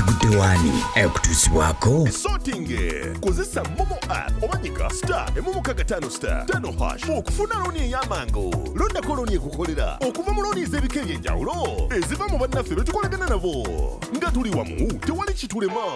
Kigudde Waani ekutuusibwako Sorting kozesa Momo app omanyika *555*5# okufuna looni ey'amangu. Londako looni ekukolera okuva mu looni ez'ebika eby'enjawulo eziva mu bannaffe betukolagana nabo. Nga tuli wamu tewali kitulema.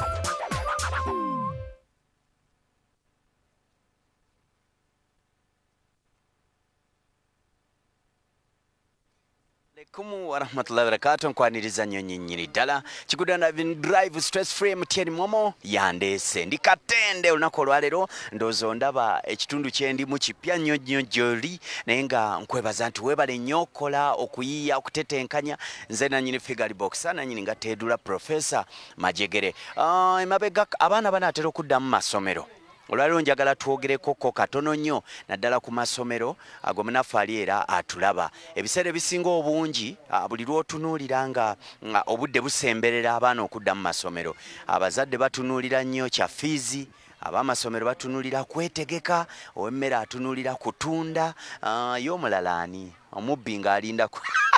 Kumu wa rahmatullahi wa barakatuh nkwaniriza nyinyi ddala Kigudde drive stress free MTN Momo yandese ndi katende olunaku olwaleero ndowooza ndaba ekitundu kyendimu kipya nnyo gyoli naye nga nkwebaza nti weebale nnyo okola okuyiiya okutetenkanya nze nannyini Ali Boxer nannyini nga teedula Professor Majegere emabega abaana banaatera okudda mu masomero. Olwaleero njagala twogereko katono nnyo naddala ku masomero ago munaffe ali era atulaba. Ebiseera ebisinga obungi buli lw'otunuulira nga obudde busemberera abaana okudda mu masomero. Abazadde batunuulira nnyo kya fiizi, ab'amasomero batunuulira kwetegeka, ow'emmere atunuulira kutunda, y'omulala ani omubbi ng'alinda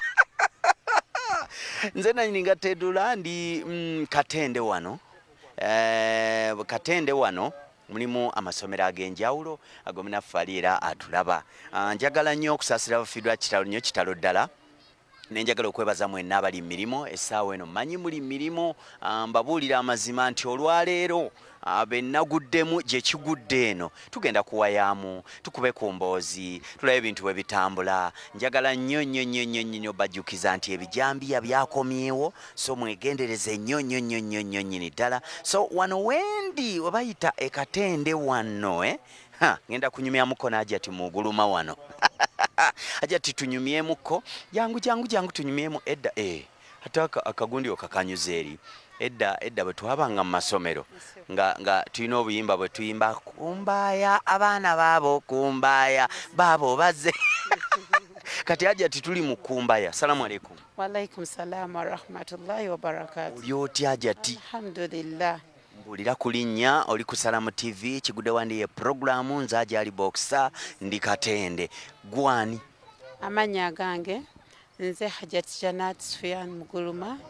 nze nannyini nga teedula ndi katende wano. Katende wano mulimu amasomero ag'enjawulo ago munaffe ali era atulaba. Njagala nnyo okusaasira abafiirwa kitalo nnyo kitalo ddala. Nenjagala okwebaza mwenna abali mu mirimu essaawa eno mmanyi muli mirimu mbabuulira amazima nti olwaleero bennaguddemu gye kigudde eno tugenda kuwayaamu tukube ku mboozi tulabe ebintu bwe bitambula. Njagala nnyo bajjukiza nti ebijambiya byakomyewo so mwegendereze nnyo nnyini ddala. So wano wendi we bayita ekatende wano ngenda kunyumyamuko n'ajati muguluma wano ajati tunyumyemuko jangu tunyumyemu edda ataka akagundi okakanyuza eri edda bwe twabanga mu masomero nga tulina obuyimba bwe tuyimba kumbaya abaana baabo kumbaya baabo bazze kati ajati tuli mu kumbaya. Salamu alaikum. Wa alaikum salam wa rahmatullahi wa barakatuh. Oli otya ajati? Alhamdulillah. Mbulira kulinnya oli ku Salamu TV Kigudde Waani ye programu nze Ali Boxer ndi katende gwani. Amanya gange nze Hajat Janat Sufyan Muguluma,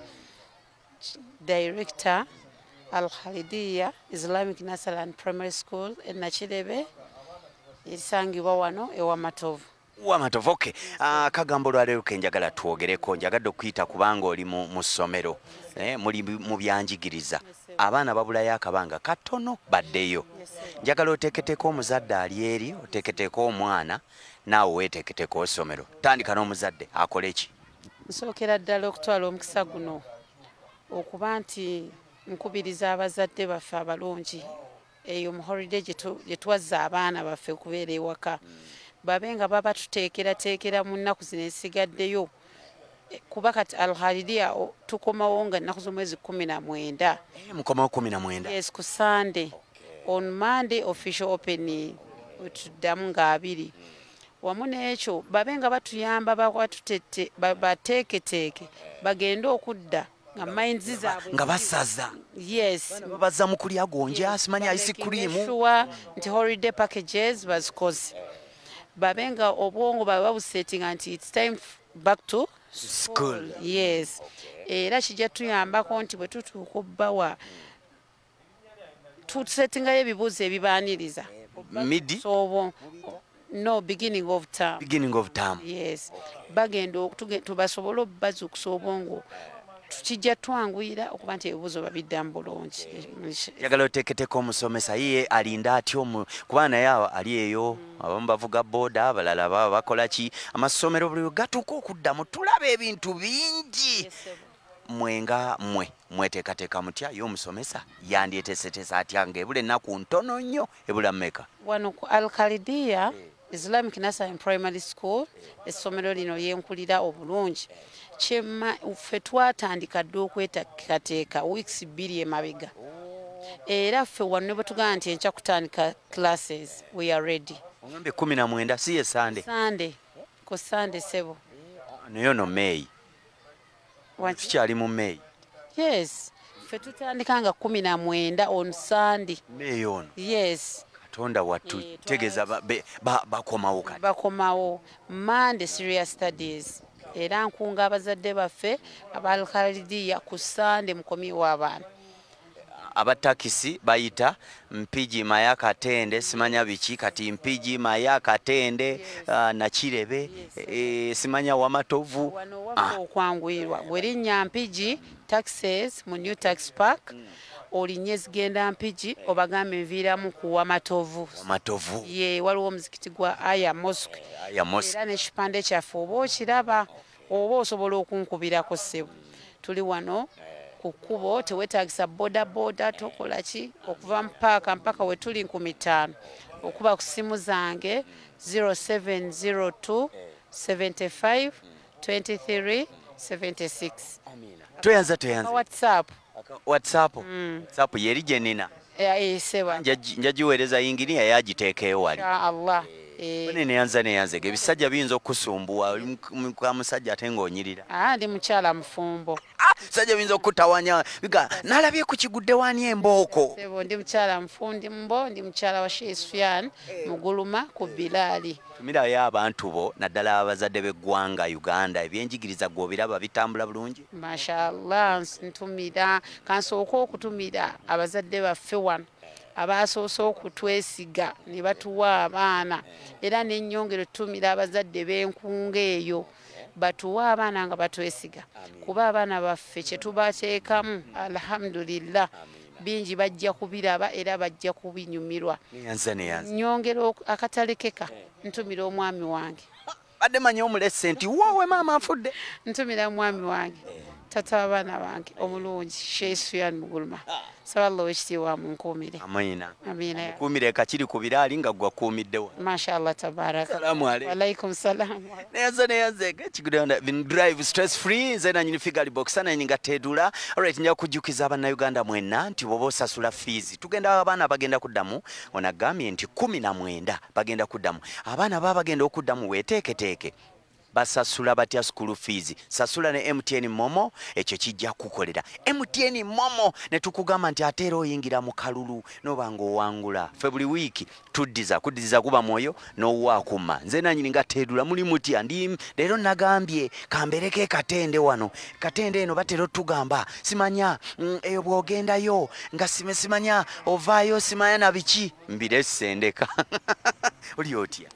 Director Khalidiyah Islamic Nursery and Primary School in Nakirebe esangibwa wano ewamatovu. Wamatovu, okay. Kagambo lwaleero ke njagala twogereko njagadde okuyita kubanga oli mu ssomero muli mu byanjigiriza abaana babulayo akabanga katono baddeyo. Njagala oteeketeeko omuzadde ali eri oteeketeeko omwana naawe weeteeketeeko essomero. Tandika n'omuzadde akole ki? Nsookera ddala okutwala omukisa guno okuba nti nkubiriza abazadde baffe abalungi eyo mu holiday gye twazza abaana baffe okubeera ewaka babe nga baba tuteekera mu nnaku zino esigaddeyo kuba kati Khalidiyah tukomawo nga nnaku z'omwezi 19. Mukomawo 19? Yes, ku Sunday. On Monday official opening tuddamu nga 2. Wamu n'ekyo babe nga batuyamba bakwatutette bateeketeeke bagende okudda nga minds zaabwe nga basaza. Yes. Baza mu kulya gonja simanya ice cream. Nti holiday packages bazikoze. Babe nga obwongo babusettinga nti it's time back to school. Yes. Era kijja tuyambako nti bwe tutuuka obbawa tusettingayo ebibuuzo ebibaaniriza. Midi? No, beginning of term. Beginning of term. Yes. Bagendo tubasobola obbazukusa obwongo tukijja twanguyira okuba nti ebibuuzo babiddamu bulungi. Njagala oteeketeeko omusomesa ye alinda atyo kuba naye ali eyo abamu bavuga booda abalala baba bakola ki amasomero buli gatuuka okuddamu tulaba ebintu bingi. Mwenga mweteekateeka mutya y'omusomesa yandyeteeseteesa atya ng'ebula ennaku ntono nnyo ebula mmeka? Wano ku Khalidiyah Islamic Nursery and Primary School essomero lino lyenkulira obulungi kyemma ffe twatandika dde okweteekateeka weeks 2 emabega era ffe wano ne bwe tugamba nti enkya kutandika classes we are ready. Ogambe 19 si ye Sunday? Sunday ku Sunday sebo naye ono May kikyali mu May? Yes, ffe tutandika nga 19 on Sunday. May ono? Yes. Katonda wattu tegeza bakomawo kati. Bakomawo Monday serious studies. era nkunga abazadde baffe aba Khalidiyah ku Sunday mukomyewo abaana. Abatakisi bayita mpiji maya katende simanya biki kati mpiji maya katende na kirebe simanya wamatovu wano wako okwangwirwa gwerinnya mpiji taxes mu new tax park olinye zigenda mpiji obagambe nviiramu ku wamatovu ye waliwo omuzikiti gwa aya mosque era n'ekipande kyaffe oba okiraba oba osobola okunkubirako ssebo tuli wano ku kkubo tewetaagisa boda tokola ki okuva mu paaka mpaka we tuli 5 okuba ku simu zange 0702 75 23 76. Toyanza WhatsApp yeri jenina seba njagiweereza yinginiya yagiteekeyo wali Allah neyanza ebisajja biyinza okusumbuwa kwa musajja ate ng'onyirira ndi mukyala mufumbo sajja biyinza okutawanya biga nalabye ku Kigudde Waani embooko sebo ndi mukyala mfundi mbo ndi mukyala wa Sheikh Sufyan muguluma ku Bilali tumirayo abantu bo naddala abazadde b'eggwanga Uganda ebyenjigiriza gw'obiraba bitambula bulungi mashallah ntumira kansooka okutumira abazadde baffe wano abasoose okutwesiga ne batuwa abaana era n'ennyongero tumira abazadde b'enkunga eyo batuwa abaana nga batwesiga kuba abaana baffe kye tubateekamu alhamdulillah bingi bajja kubiraba era bajja kubinyumirwa nnyongero akatalekeka ntumira omwami wange badde manya omulese nti wowe maama afudde ntumira omwami wange tata abaana bange omulungi Sheikh Sufyan muguluma saballo ekitiibwa munkuumire amina kuumire kachiri ku Bilali nga gwakuumiddewo mashallah tabaraka salamu alaykum walaikum salam neyanze Kigudde been drive stress free nze nanyini Ali Boxer nanyini gatedula alright nja kujukiza abana Uganda mwenna nti bobo sasula fees tugenda abaana bagenda kuddamu onagambye nti 19 bagenda kuddamu abaana baba bagenda okuddamu weteeketeke basasula batya school fees sasula ne MTN Momo ekyo kijja kukolera MTN Momo ne tukugamba nti atera oyingira mu kalulu nobanga owangula buli week kuddiza kuba moyo n'owakuma nze nanyini ngatedula muli mutya ndi leero nagambye kambereke katende wano katende eno batero tugamba simanya eyo bwogendayo nga simanya ovaayo simanya na biki mbire sendeka oli otya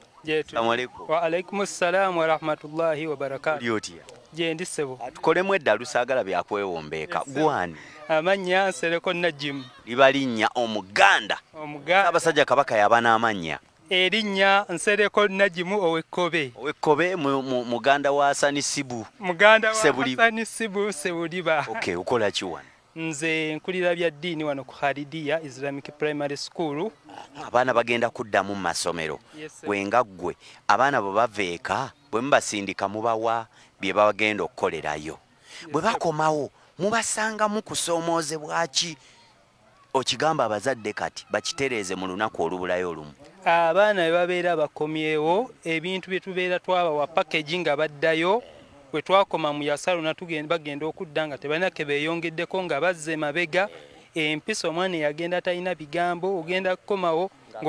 Wa alaikum salam wa rahmatullahi wa barakatuh. Je ndi sebo. Tukolemu eddalu saagala byakwewombeeka. Gwani. Amannya Nsereko Najim. Libalinnya Omuganda. Abasajja Kabaka yabana amannya. Erinnya Nsereko Najim Owekkobe. Owekkobe Muganda wa Sanisibu. Muganda wa Sanisibu Sebuliba. Okay, ukola ki wano? Nze nkulira bya ddiini wano ku Khalidiyah Islamic Primary School. Abaana bagenda kuddamu mu masomero wenga ggwe abaana bwe baveeka bwe mubasindika mubawa bye bagenda okukolerayo bwe bakomawo mubasanga mu kusoomoozebwa ki okigamba abazadde kati bakitereeze mu lunaku olubulayo olumu abaana bwe babeera bakomyewo ebintu bye tubeera twabawa package nga baddayo bwe twakoma mu yasalo bagenda okudda nga tebalina ke beeyongeddeko nga bazze mabega empisa omwana yagenda talina bigambo ogenda kukomawo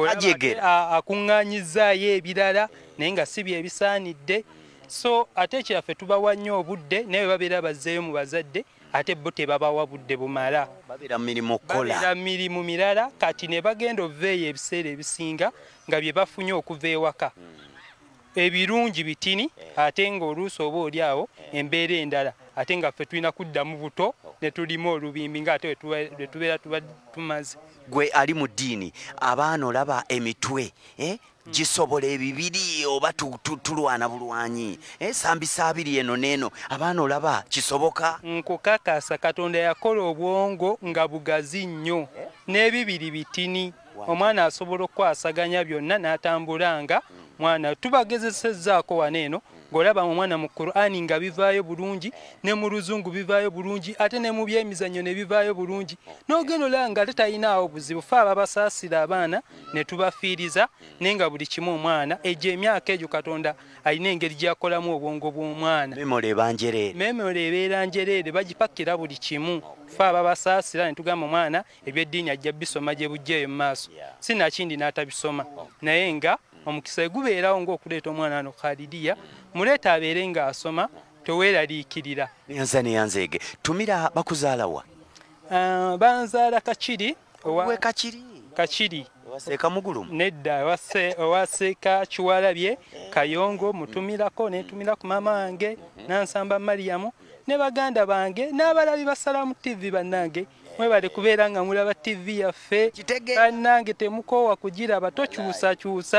akuŋŋaanyizaayo ebirala naye nga si bye bisaanidde so ate kyaffe tubawa nnyo obudde naye babeera bazzeeyo mu bazadde ate bo tebabawa budde bumala babeera mirimu mirala kati ne bagenda oveeyo ebiseera ebisinga nga bye bafunye okuva ewaka ebirungi bitini ate ng'oluusi oba oli awo embeera endala ate nga ffe tulina kuddamu buto ne tulima olubimbi ng'ate we tubeera tumaze gwe ali mu ddiini abaana olaba emitwe gisobola ebibiri oba tulwana bulwanyi sambisa abiri eno n'eno abaana olaba kisoboka nkukakasa Katonda yakola obwongo nga bugazi nnyo n'ebibiri bitini omwana asobola okwasaganya byonna n'atambulanga mwana tubagezesezzaako waneeno ng'olaba omwana mu Qur'ani nga bivaayo bulungi ne mu luzungu bivaayo bulungi ate ne mu byemizannyo ne bivaayo bulungi n'ogenda olaba nga tetayinaawo buzibu fe ababasaasira abaana ne tubafiiriza naye nga buli kimu omwana egyo emyaka egyo Katonda alina engeri gy'akolamu obwongo bw'omwana memole ebeera njereere bagipakira buli kimu fe ababasaasira ne tugamba omwana ebyeddiini ajja bisoma gye bujjeeyo mu maaso sinakindi n'atabisoma naye nga omukisa gubeerawo ng'okuleeta omwana wano Khalidiyah muleeta abeere ng'asoma toweeraliikirira. Neyanzeege tumira bakuzaalawa Banzaala Kakiri we Kakiri waseeka Mugulumu nedda owaseeka Kiwalabye Kayongo mutumirako netumira ku mama wange Nansamba Mariamu ne baganda bange n'abalabi ba Salamu TV bannange mwebale kubeera nga mulaba TV yaffe bannange temukoowa kugiraba tokyusa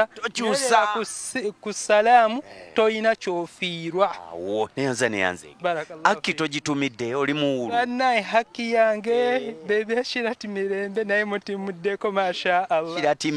ku Salamu toyina kyofiirwa. Neyanze Aki togitumidde oli muwulu bannaye haki yange bebe Shirati Mirembe naye mutimuddeko masha Allah Shirati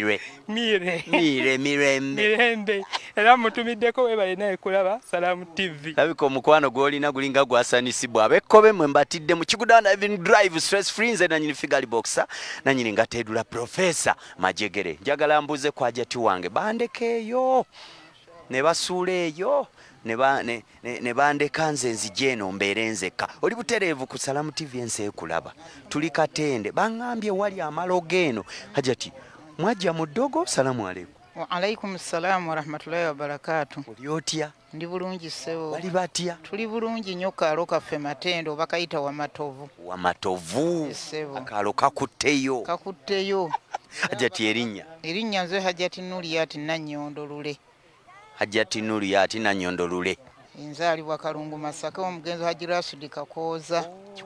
Mirembe era mutumiddeko webale naye kulaba Salamu TV. Labika omukwano gwolina gulinga gwasanisibwa abekkobe mwe mbatidde mu Kigudde Waani drive stress free nze nanyini Ali Boxer nanyini ngateedula Professor Majegere njagala mbuze kwa jati wange bandekeeyo ne basuula eyo ne bandeka nze nzije eno mbeere nzekka oli butereevu ku Salamu TV ensi ekulaba tuli Katende baŋŋambye wali amalogo eno hajati mwajja mu ddogo. Salamu alaikum. Wa alaikum salam wa rahmatullahi wa barakatuh. Oli otya? Ndi bulungi ssebo. Bali batya? Tuli bulungi nnyo kaalo kaffe Matendo oba kayita Wamatovu. Akaalo kakutteyo. Hajati erinnya nze Hajati Nuriyati Nanyondo Lule. Nzaalibwa Kalungu Masaka omugenzi Haji Rashid Kakooza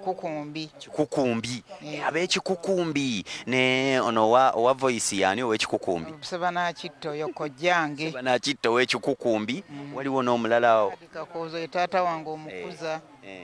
Kikukumbi. Ab'ekikukumbi ne ono wa voice yani ow'ekikukumbi Sebana Kitto yokojjange ow'ekikukumbi waliwo n'omulala Kakooza taata wange omukuza.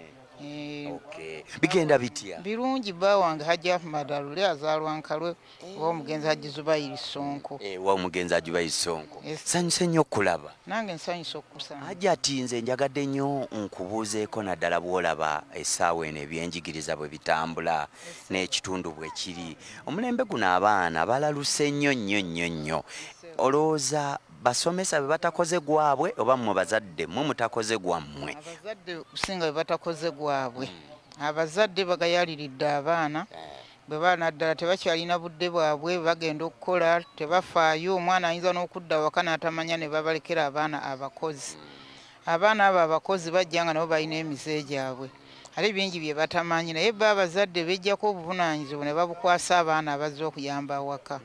Okay. Bigenda bitya? Birungi bba wange Haji Ahmad Alule azaalwa Nkalwe omugenzi Haji Zubairi Sonko. Omugenzi Haji Zubairi Sonko. Sanyuse nnyo okulaba. Nange nsanyusa okusanga. Hajati nze njagadde nnyo nkubuuzeeko naddala bw'olaba essaawa eno ebyenjigiriza bwe bitambula n'ekitundu bwe kiri. Omulembe guno abaana balaluse nnyo. Olowooza basomesa be batakoze gwabwe oba mmwe bazadde mmwe mutakoze gwammwe? Abazadde kusinga be batakoze gwabwe. Abazadde bagayaliridde abaana bwe baana ddala tebakyalina budde bwabwe bagenda okukola tebafaayo. Omwana ayinza n'okudda waka n'atamanya ne babalekera abaana abakozi. Abaana abo abakozi bajja nga nabo balina emize gyabwe ali bingi bye batamanyi naye bba abazadde bejjako obuvunaanyizibwa ne babukwasa abaana abazze okuyamba awaka.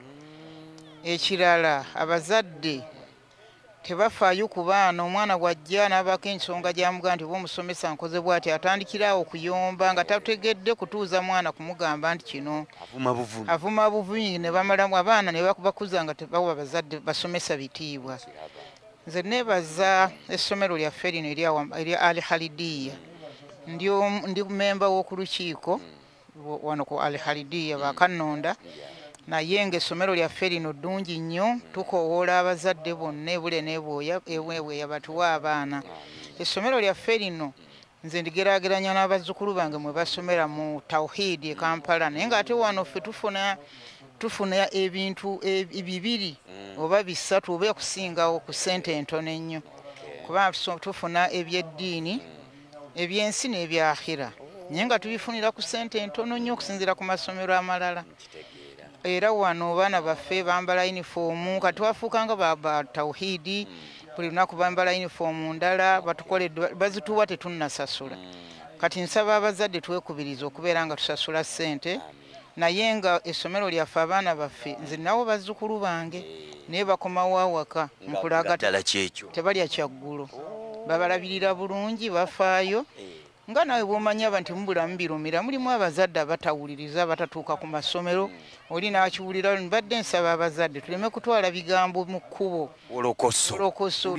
Ekirala abazadde tebafaayo ku baana. Omwana bw'ajja n'abako ensonga gy'amugaa nti oba omusomesa nkoze bw'ati atandikirawo okuyomba nga tategedde kutuuza mwana kumugamba nti kino avuma buvuyi ne bamalamu abaana ne bakuza nga tebawa bazadde basomesa bitiibwa. Nze neebaza essomero lyaffe lino erya Ali Khalidiyah ndi memba w'oku lukiiko wano ku Ali Khalidiyah Bakannonda naye ng'essomero lyaffe lino ddungi nnyo tukoowoola abazadde bonna ebule n'ebweya batuwa abaana. Essomero lyaffe lino nze ndigeraageranya n'abazzukulu bange mwe basomera mu Tawhid e Kampala naye ng'ate wano ffe tufuna ebintu bibiri oba bisatu oba okusingawo ku ssente entono ennyo kuba tufuna ebyeddiini ebyensi n'ebyakhira naye nga tubifunira ku ssente entono nnyo okusinziira ku masomero amalala. Era wano baana baffe bambala uniform kati wafuukanga ba Tawhidi buli lunaku bambala uniform ndala bazituwa tetunnasasula. Kati nsaba abazadde twekubiriza okubeera nga tusasula ssente naye nga essomero lyaffe abaana baffe nze nawo bazzukulu bange naye bakomawo awaka nkulaga tebalya kyaggulo babalabirira bulungi bafaayo. Nga nawe bw'omanya nti mubulamu birumira mulimu abazadde abatawuliriza batatuuka ku masomero oli n'akiwulira mbadde nsaba abazadde tuleme kutwala bigambo mu kkubo olokoso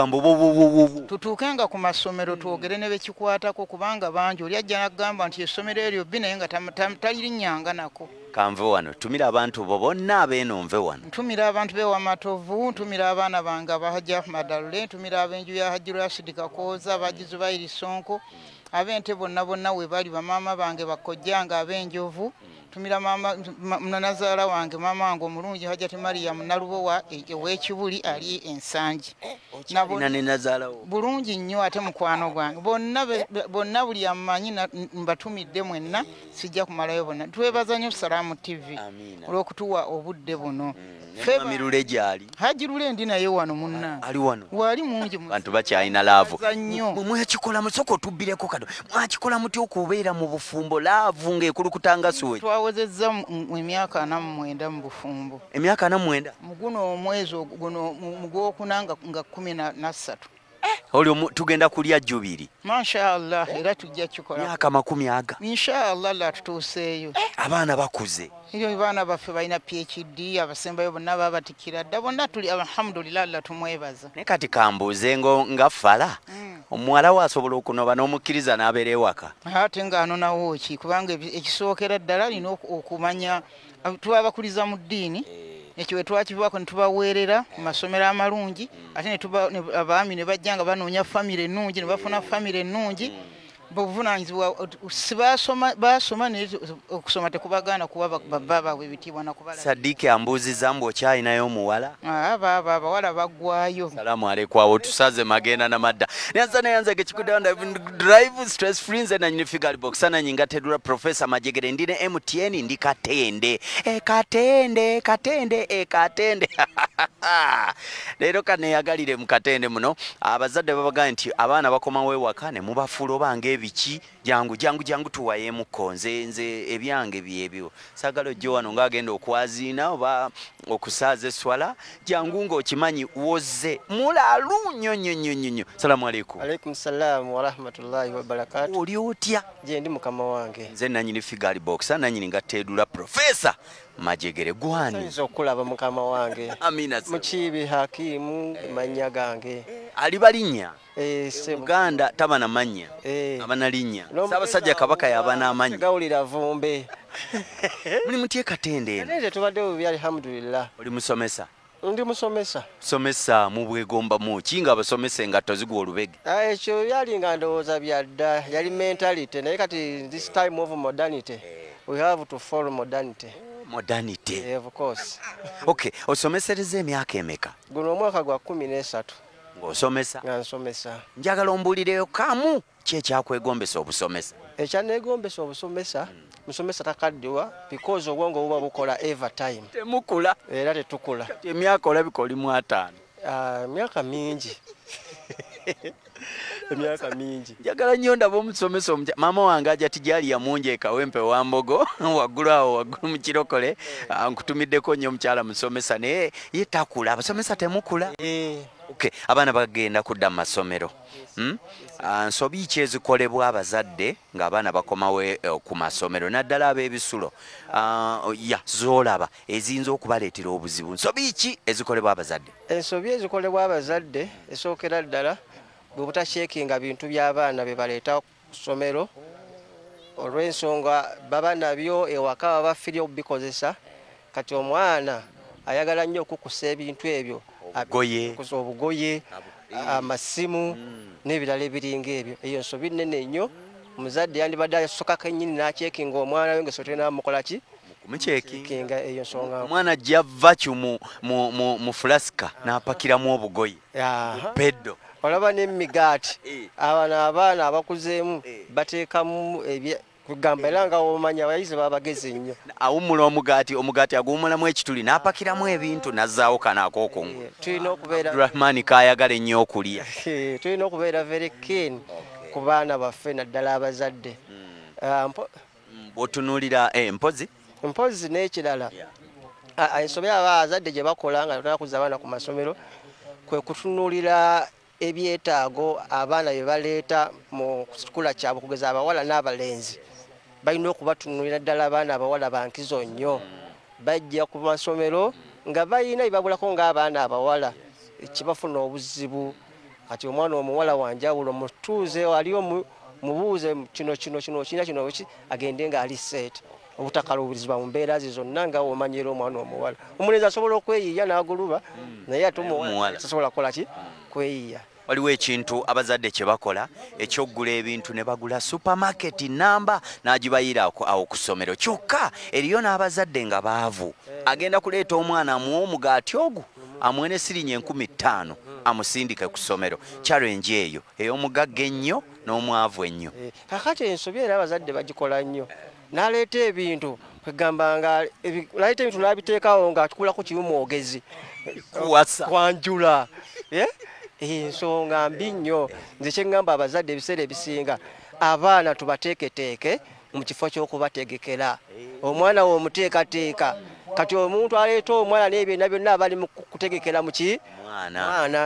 tutuuke nga ku masomero twogere ne bekikwatako kubanga bangi oli ajja n'agamba nti essomero eryo bbi naye nga talirinnyanga nako. Kanve wano tumira abantu bo bonna abeeno nve wano. Ntumira abantu be Wamatovu, ntumira abaana bange aba Haji Ahmad Alule, ntumira ab'enju ya Haji Rashid Kakooza, Haji Zubairi Sonko, ab'ente bonna we bali bamaama bange bakojjanga ab'enjovu, tumira mama nazaala wange maama wange omulungi Hajati Mariam Nalubowa ew'ekibuli ali ensangi. Bulungi nnyo ate mukwano gwange bonna buli amanyi mbatumidde mwenna sijja kumalayo bonna. Twebaza nnyo Salamu TV olw'okutuwa obudde buno. Mirule gyali. Hajirule ndi naye wano munna. Ali wano. Wali mungi Bantu bakyalina laavu. Mwakikola musoko tubbireko kado. Mwakikola muti okubeera mu bufumbo laavu ng'ekulukutanga suwe. Twawezezza emyaka 49 mu bufumbo. Emyaka 49? Muguno omwezi guno mugwokunanga nga 13. Olyo tugenda kulya jubiri. Mashallah era tujja kikola. Myaka 10 Inshallah la tutuseeyo. Abaana bakuze. Iyo baana baffe balina PhD abasembayo bonna babatikira dda bonna tuli alhamdulillah la tumwebaza. Ne kati kambuze nga fala. Omuwala wasobola okunoba n'omukkiriza n'abeera ewaka. Ate ng'anonawo ki kubanga ekisookera ddala alina okumanya tubabakuliza mu ddiini. Ekyo we twakivaako ne tubaweerera mu masomero amalungi ate ne abaami ne bajja nga banoonya famire ennungi ne bafuna famire ennungi buvunanyizibwa basoma naye okusoma tekubagaana kuba babbaabwe ebitiibwa nakubala. Sadiki ambuuziza mbu okyalinayo omuwala? Abawala baggwayo. Salaamu alaikum awo tusaze magenda na madda. Nyanza Kigudde Waani drive stress free nze nanyini figure box nanyinga tedula Professor Majegere ndine MTN ndi Katende. Katende. Leero kaneyagalire mu Katende muno abazadde babaga nti abaana bakomawo ewaka ne mubafuula bange biki jangu tuwaye mukonze nze ebyange byebyo sagalo ojjo wano ngagenda okwaziina oba okusaaza eswala jangu ng'okimanyi woze mulalu nnyo. Salaamu alaikum. Alaikum salaam wa rahmatullahi wa barakatuh. Oli otya? Je ndi mukama wange. Nze nanyini figure box nanyini ngateedula Professor Majegere Gwani. Nzo kulaba mukama wange. Amina. Mukibi hakimu manya gange. Ali balinnya. Uganda tabana manya. Abana linnya. Ssaabasajja Kabaka yabana amanya. Gawulira vumbe. Muli mutye Katende. Nze tubadde obubi alhamdulillah. Oli musomesa? Ndi musomesa. Somesa mu bwegomba mu kinga abasomesa engatto zigwa olubege. Ekyo yali nga ndowooza byadda yali mentality naye kati this time of modernity we have to follow modernity. Modernity. Yeah, of course. Okay, osomesereza emyaka emeka? Guno omwaka gwa 13. Ng'osomesa? Nga nsomesa. Njagala ombuulireyo kamu ki ekyakwegombesa obusomesa? Ekyaneegombesa obusomesa musomesa takaddiwa because obwongo buba bukola every time. Temukula? Era tetukula. Emyaka olabika oli mu 5. Emyaka mingi. Emyaka mingi. Njagala nnyo ndaba omusomesa maama wange ajja tijali yamunje ekawempe wa mbogo waggulu mu kirokole nkutumiddeko nnyo omukyala musomesa naye ye takula abasomesa temukula. Okay, abaana bagenda kudda mu masomero. Nsobi ki ezikolebwa abazadde ng'abaana bakomawo ku masomero naddala ab'ebisulo zoolaba eziyinza okubaleetera obuzibu? Nsobi ki ezikolebwa abazadde? Ensobi ezikolebwa abazadde esookera ddala bwe butasheekinga bintu by'abaana bye baleeta ku ssomero olw'ensonga baba nabyo ewaka baba bafirya okubikozesa kati omwana ayagala nnyo okukusa ebintu ebyo obugoye amasimu n'ebirala ebiringa ebyo. Eyo nsobi nnene nnyo omuzadde yandibadde asokako ennyini n'akyekinga omwana we ng'esoote n'amukola ki kumucekinga. Eyo nsonga omwana ajja vacu mu fulasika n'apakiramu obugoye peddo. Olaba n'emigaati abaana abakuzeemu bateekamu kugamba era nga omanya abayizi babagezi nnyo. Awummula omugaati aguwummulamu ekituli n'apakiramu ebintu n'azzaawo kana akookungu. Tulina okubeera Abdurahmani kaayagala ennyo okulya. Tulina okubeera very keen ku baana baffe naddala abazadde. Bw'otunuulira mpozi n'ekirala ensobi abazadde gye bakola nga tunakuza abaana ku masomero kwe kutunuulira ebyetaago abaana bye baleeta mu kikula kyabwe okugeza abawala n'abalenzi balina okubatunuulira ddala abaana abawala bankizo nnyo bajja ku masomero nga balina bibabulako ng'abaana abawala ekibafuna obuzibu kati omwana omuwala wanjawulo mutuuze waliyo mubuuze kino agende ng'ali seeti obutakaluubirizibwa mu mbeera ze zonna nga omanyira omwana omuwala. Omulenzi asobola okweyiiya n'aguluba naye ate omuwala tasobola kukola ki kweyiiya. Waliwo ekintu abazadde kye bakola ekyoggula ebintu ne bagula supermarket namba n'agibayira awo ku ssomero kyokka eriyo n'abazadde nga baavu agenda kuleeta omwana amuwa omugaati ogwo amuwe ne sirinyi 15 amusindike ku ssomero. Challenge eyo ey'omugagga ennyo n'omwavu ennyo. Kakati ensobi era abazadde bagikola nnyo n'aleeta ebintu kwegamba nga laite ebintu nabiteekawo nga tukula ku kimu mwogezi kwanjula ensonga mbi nnyo. Nze kyeŋŋamba abazadde ebiseera ebisinga abaana tubateeketeeke mu kifo ky'okubategekera. Omwana wo omuteekateeka kati omuntu aleeta omwana n'ebyonna byonna abali mu kutegekera muki mwana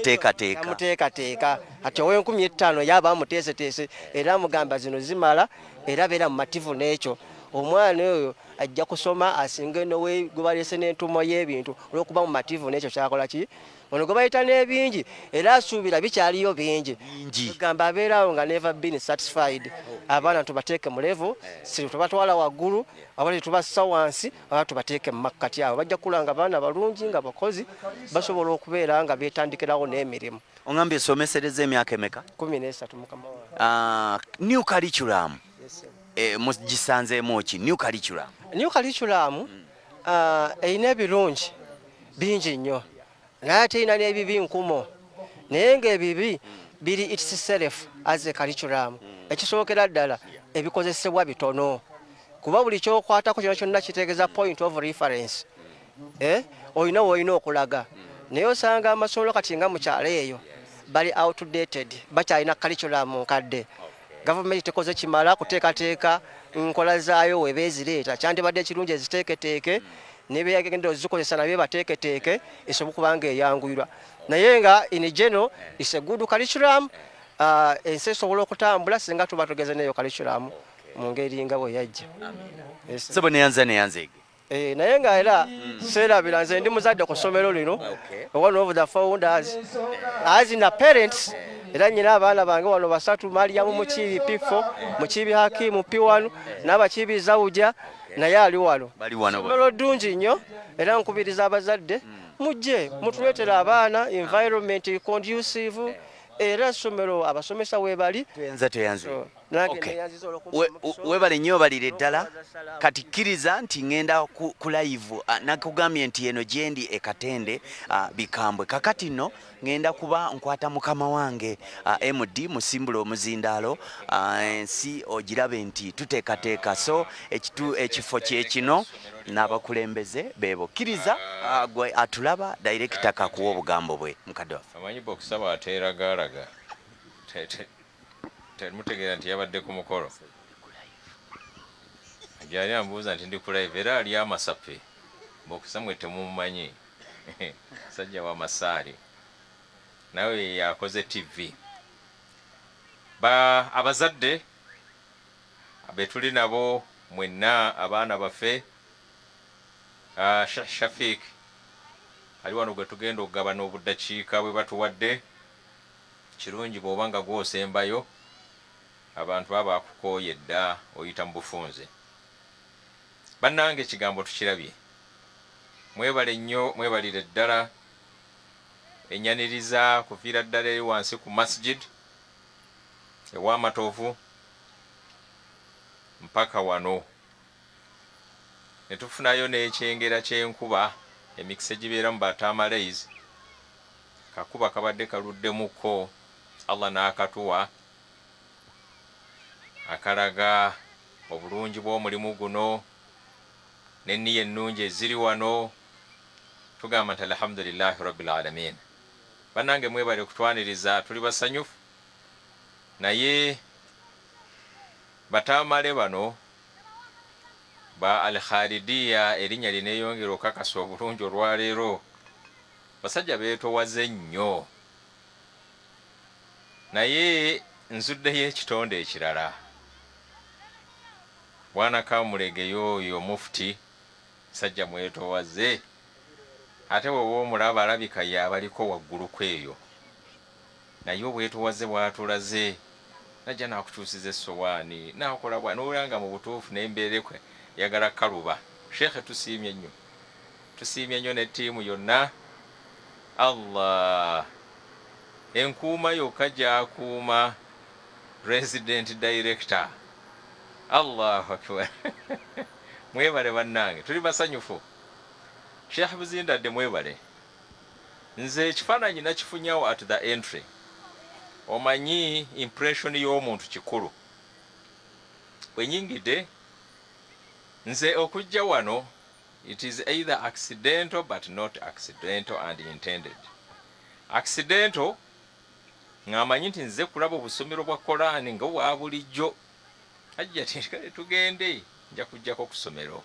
tamuteekateeka kati ow'Enkumi 5 yaba amuteeseteese era amugamba zino zimala era beera mu mativu n'ekyo. Omwana oyo ajja kusoma asinga eno gwe baleese n'entumo y'ebintu olw'okuba mu mativu n'ekyo kyakola ki ono gwe bayita n'ebingi era asuubira bikyaliyo bingi gamba abeerawo nga never been satisfied. Abaana tubateeke mu level si tubatwala waggulu abali tubassa wansi aba tubateeke mu makkati awo bajja kulanga abaana balungi nga bakozi basobola okubeera nga beetandikirawo n'emirimu. Ongambye osomesereza emyaka emeka? 13 mukama wange. New curriculum mugisanzeemu ki? New curriculum erina ebirungi bingi nnyo naye ate erina n'ebibi nkumo naye ng'ebibi biri itself as a curriculum. Ekisookera ddala ebikozesebwa bitono kuba buli kyokwatako kyonna kyonna kitegeeza point of reference olina woolina okulaga naye osanga amasomero kati nga mukyalo eyo bali outdated bakyalina curriculum nkadde. Government tekoze kimala kuteekateeka nkola zaayo webeezireeta kyandibadde ekirungi eziteeketeeke nebeyagenda ozikozesa nabyo bateeketeeke esobola okuba nga eyanguyirwa naye nga in general is a good curriculum. Ensi esobola okutambula singa tuba tugeze neyo curriculum mu ngeri nga bwe yajja. Sebo neyanze naye nga era seerabira nze ndi muzadde ku ssomero lino one of the founders as in the parents era nyina abaana bange wano 3 Mariamu Mukiibi P4 Mukiibi Hakimu P1 n'abakiibi Zawuja naye ali wano ssomero ddungi nnyo era nkubiriza abazadde mujje mutuleetera abaana environment conducive era ssomero abasomesa weebali teyanze webale nnyo balire ddala kati kkiriza nti ŋŋenda ku live nakugambye nti eno gyendi ekatende bikambwe kakati nno ŋŋenda kuba nkwata mukama wange MD musimbula omuzindaalo ensi ogirabe nti tuteekateeka so ekifo kyekino n'abakulembeze bebo kkiriza gwe atulaba director kakuwa obugambo bwe mukadde waffe amanyi bokusaba ateeragaalaga mutegeera nti yabadde ku mukolo gyali ambuuza nti ndi ku live era ali amasape bokusamwe temumumanyi sajja wa masaali nawe yakoze TV abazadde betuli nabo mwenna abaana baffe Shafik ali wano gwe tugenda okugabana obuddakiika bwe batuwadde kirungi bw'oba nga gwosembayo abantu baba akukooye dda oyita mu bufunze. Bannange ekigambo tukirabye mwebale nnyo mwebalire ddala enyaniriza kuviira ddala eri wansi ku masjid ew'amatovu mpaka wano ne tufunayo n'ekyengera ky'enkuba emikisa egibeera mu Batamalays kakuba kabadde kaluddemuko Allah n'akatuwa akalaga obulungi bw'omulimu guno n'enniya ennungi eziri wano tugamba nti alhamdulillahi rabbil alamin. Bannange mwebale okutwaniriza tuli basanyufu naye Batamale bano ba Khalidiyah erinnya lineeyongera okakasa obulungi olwaleero basajja beetowaze nnyo naye nzuddeyo ekitonde ekirala bwana Kamulegeyo oyo mufti sajja mwetowaze ate wowe omulaba alabika yabaliko waggulu kweyo naye obwetowaze bwatulaze najja nakukyusiza essowaani nakola bwa n'olanga mu butuufu n'embeerekwe yagala kaluba. Sheikh tusiimye nnyo ne ttiimu yonna. Allah enkuuma yokka gy'akuuma resident director. Allahu akbar. Mwebale bannange tuli basanyufu. Sheikh Buzindadde mwebale. Nze ekifaananyi nakifunyawo at the entry. Omanyi impression y'omuntu kikulu. Bwe nyingidde nze okujja wano it is either accidental but not accidental and intended. Accidental ngamanyi nti nze kulaba obusomero bwa Korani nga wa bulijjo Hajjati tugende nja kujjako ku ssomero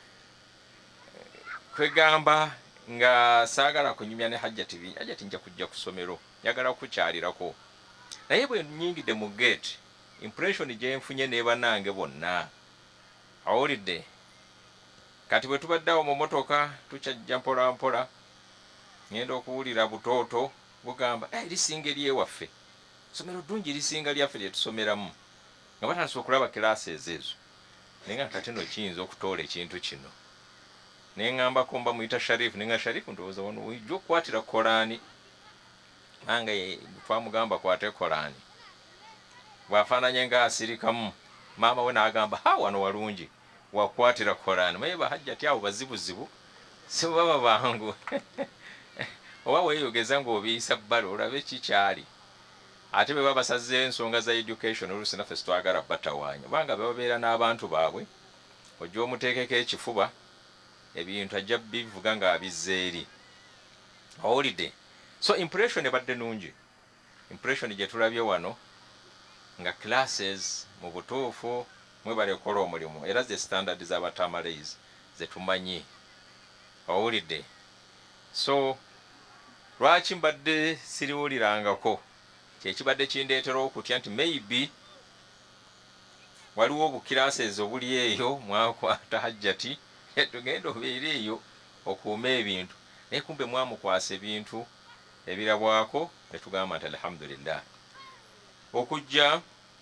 kwegamba nga saagala kunyumya ne Hajjati nja kujja ku ssomero njagala kukyalirako naye bwe nnyingidde mu gate impression gye nfunye ne bannange bonna awulidde kati bwe tubaddeawo mu motoka tukyajja mpola mpola ngenda okuwulira butooto bugamba lisinga eryewaffe ssomero ddungi lisinga lyaffe lye tusomeramu nga batandise okulaba classes ezo naye nga kati nno kiyinza okutoola ekintu kino ne ŋŋambako mba muyita Sharifu ne nga Sharifu ndowooza wano wijja okukwatira Korani nange twamugamba kwate Korani bw'afaananye nga asirikamu maama we n'agamba wano walungi wakwatira Korani naye Hajjati abo bazibuzibu si baba bangu oba weeyogeza ng'obiyisa bbala olabe kikyali ate bwe babasazeeyo ensonga za education oluusi naffe sitwagala batawaanya obanga babeera n'abantu baabwe ojja omuteekeko ekifuba ebintu ajja bivuga ng'abizza eri owulidde so impression ebadde nungi impression gye tulabye wano nga classes mu butuufu mwe balekola omulimu era ze standard z'abatamaleezi ze tumanyi owulidde so lwaki mbadde siriwulirangako kyekibadde kindeetera okutya nti maybe waliwo obukirases obuli eyo mwakwata Hajjati tugenda obeera eyo okuuma ebintu naye kumbe mwamukwasa ebintu ebirabwako ne tugamba nti alhamdulillah okujja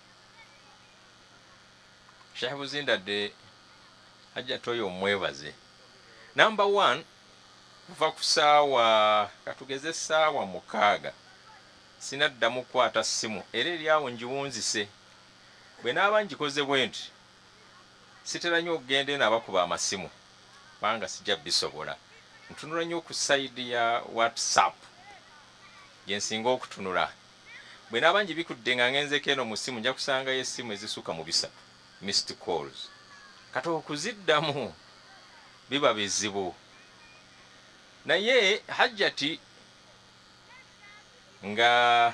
Sheikh Buzindadde Hajjati oyo omwebaze number 1 kuva ku ssaawa katugeze essaawa 6 sinaddamu kukwata ssimu era eryawo ngiwunzise bwe naaba ngikoze bwe nti sitera nnyo okugenda n'abakuba amasimu kubanga sijja bisobola ntunula nnyo ku sayidi ya WhatsApp gye nsinga okutunula bwe naaba ngibikudde nga ngenzeko eno mu ssimu nja kusangayo essimu ezisuka mu 3 missed calls kati okuziddamu biba bizibu naye Hajjati nga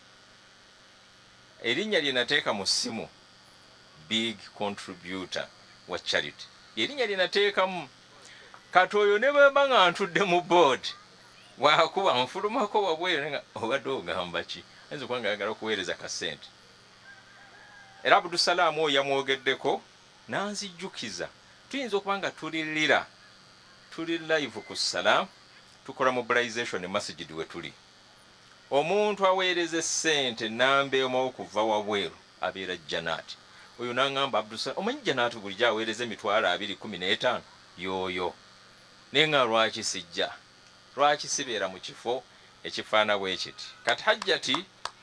erinnya lye nateeka mu ssimu big contributor wa charity erinnya lye nateekamu kati oyo ne bwemba nga ntudde mu board waakuba nfulumako wabweru nga obadde ogamba ki ayinza okuba nga ayagala okuweereza kasente era Abdusalaamu oyo yamwogeddeko nanzijjukiza tuyinza okuba nga tuli live ku Salaam tukola mobilization masjid we tuli omuntu aweereza ssente namba emu okuva wabweru abeera Janaati oyo n'aŋŋamba Abdusalaamu omanyi Janaati buli gyaweereza emitwalo 215 yooyo naye nga lwaki sijja lwaki sibeera mu kifo ekifaana bwe kiti kati Hajjati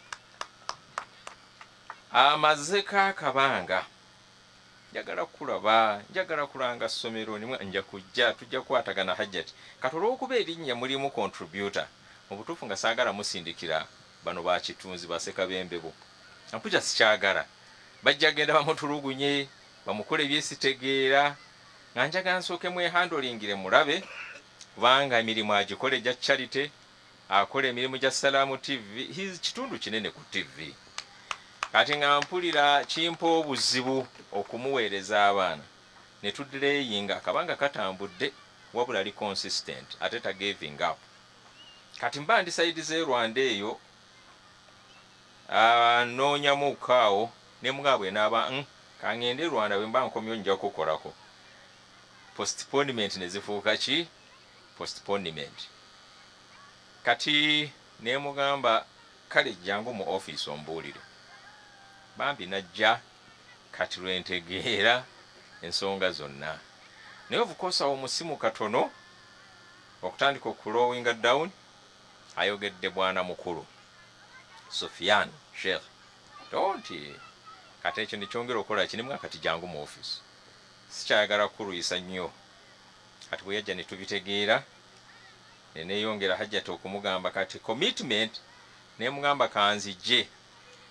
amazeko akabanga njagala kulaba njagala kulanga ssomero nimwe nja kujja tujja kukwatagana Hajjati kati olw'okuba erinnya mulimu contributor mu butuufu nga saagala musindikira bano bakitunzi baseka bembebo ampuja sikyagala bajja genda bamutulugunye bamukole ebyesitegeera nga njagala nsooke mwehandolingire mulabe kubanga emirimu agikole gya charity akola emirimu gya Salaamu TV kitundu kinene ku TV kati nga mpulira kimpa obuzibu okumuweereza abaana ne tuddireyinga akabanga katambudde wabula ali consistent ate ta giving up kati mba ndi saidi ze Rwanda eyo noonyamu kaawo ne mugabwe n'aba kangende Rwanda bwe mba nkomyo nja kukolako postponement ne zifuuka ki postponement kati ne mugamba kale jangu mu office ombuulire bambi najja kati lwentegeera ensonga zonna naye obukosa omusimu katono okutandika okulowinga down ayogedde bwana mukulu Sufyan Sheikh tonti kati ekyo nekyongera okukola kinimu kati jangu mu office sikyayagala kuluyisa nnyo kati bwe yajja ne tubitegeera neneeyongera Hajjati okumugamba kati commitment ne mugamba kanzijje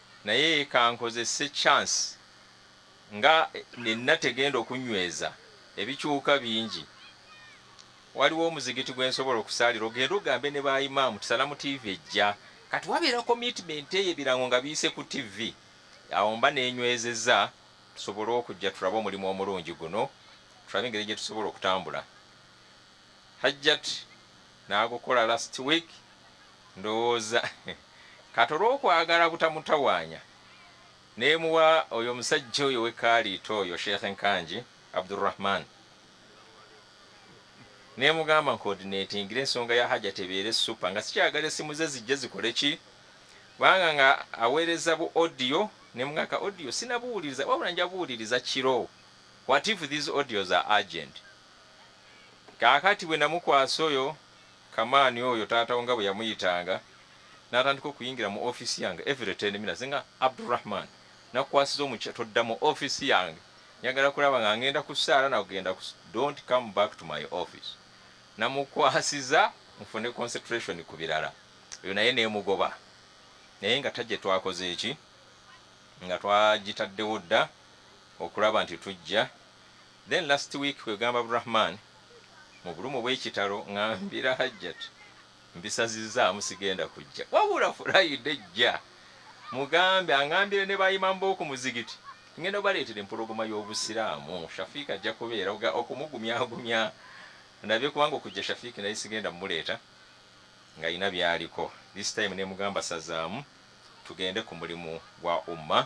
naye kankozese chance nga nenna tegenda okunyweza ebikyuka bingi waliwo omuzigiti gwensobola okusaalira ogenda ogambe ne ba imaamu tisalamu TV ejja kati wabeera commitment eyo ebirango nga biyise ku TV awo mba nenywezezza tusobole okujja tulabe omulimu omulungi guno tulabe engeri gye tusobola okutambula. Hajjat n'agukola last week ndowooza kati olw'okwagala butamutawaanya neemuwa oyo omusajja oyo wekaaliito oyo Sheikh Nkanji Abdurrahman neemugamba nkoordinatingira ensonga ya Hajjat ebeere supa nga sikyagala essimu ze zijje zikole ki kubanga nga aweereza bu audio nemugaka audio sinabuwuliriza wabula njabuwuliriza kiro. What if these audios are urgent? Kaakati bwe namukwasa oyo kamaani oyo taata nga bwe yamuyitanga n'atandika okuyingira mu office yange every 10 minutes nga Abdurrahman nakukwasiza omukyala todda mu office yange njagala kulaba nga ngenda ku ssaala nagenda don't come back to my office. Namukwasiza nfune concentration ku birala oyo naye neemugoba naye nga tajje twakoze eki nga twagitaddewo dda okulaba nti tujja. Then last week kwegamba Abdurrahman mu bulumu bw'ekitalo ngambira Hajjat mbisazizaamu sigenda kujja wabula Friday ejja mugambe angambire ne bayimambo ku muzigiti ngenda obaleetere empologoma y'obusiraamu Shafiika ajja kubeera okumugumyagumya nabye kubanga okujja Shafiiki naye sigenda muleeta nga ina byaliko. This time ne mugamba sazaamu tugende ku mulimu gwa umma.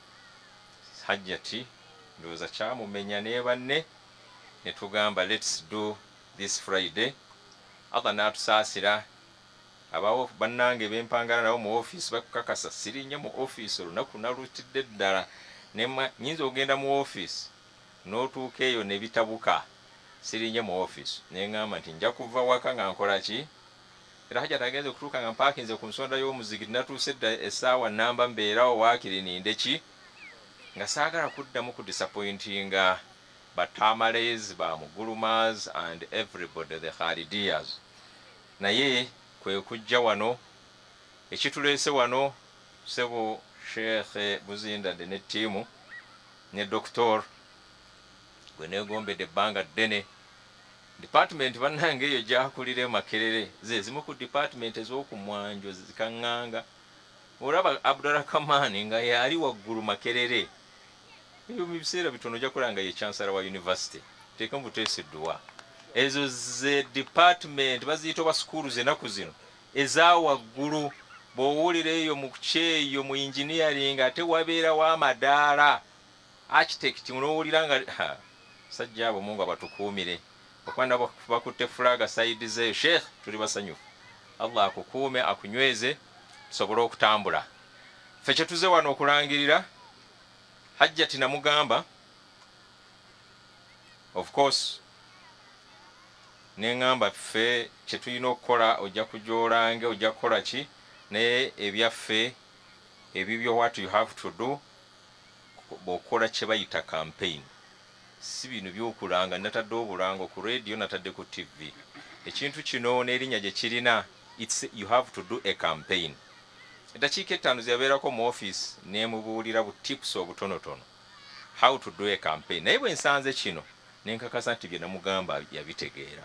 Hajjati ndowooza kyamumenya ne banne ne tugamba let's do this Friday. Allah n'atusaasira abawo bannange bempangana nabo mu office bakukakasa sirinnye mu office olunaku nalutidde ddala nyinza ogenda mu office n'otuuka eyo ne bitabuka sirinnye mu office neŋŋamba nti nja kuva waka nga nkola ki era Hajjat agenze okutuuka nga mpaakinze ku nsonda y'omuzigiti natuuse dda essaawa namba mbeerawo waakiri ninde ki nga saagala kuddamu ku disappointinga batamales ba mugulumas and everybody the Khalidiyahs. Naye kwe kujja wano ekituleese wano sebo Sheikh Buzinda ne ttiimu ne Dr. gwe neegombedde ebbanga ddene department bannange eyo gyakulire Makerere ze zimu ku department ez'okumwanjo zikaŋŋanga olaba Abdurrahman nga yali waggulu Makerere eyo mu biseera bitono ojja kulanga ye chancellor wa university teeka mu buteeseddwa ezo ze department baziyita oba schools ennaku zino ezawaggulu bw'owulira eyo mu kyeyo mu engineering ate wabeerawo amadaala architect n'owulira nga sajja abo Mungu abatukuumire okwanda bakutte fulaga saidi zeeyo Sheikh tuli basanyufu Allah akukuume akunyweze tusobole okutambula. Ffe kye tuze wano okulangirira Hajjati namugamba of course neŋŋamba ffe kye tulina okukola ojja kujoolange ojja kukola ki naye ebyaffe ebibyo what you have to do bw'okola kye bayita campaign si bino by'okulanga natadde obulango ku radio natadde ku TV ekintu kino n'erinnya gye kirina you have to do a campaign. Eddakiika 5 zyabeerako mu office neemubuulira bu tips obutonotono how to do a campaign naye bwe nsanze kino nenkakasa nti bye namugamba yabitegeera.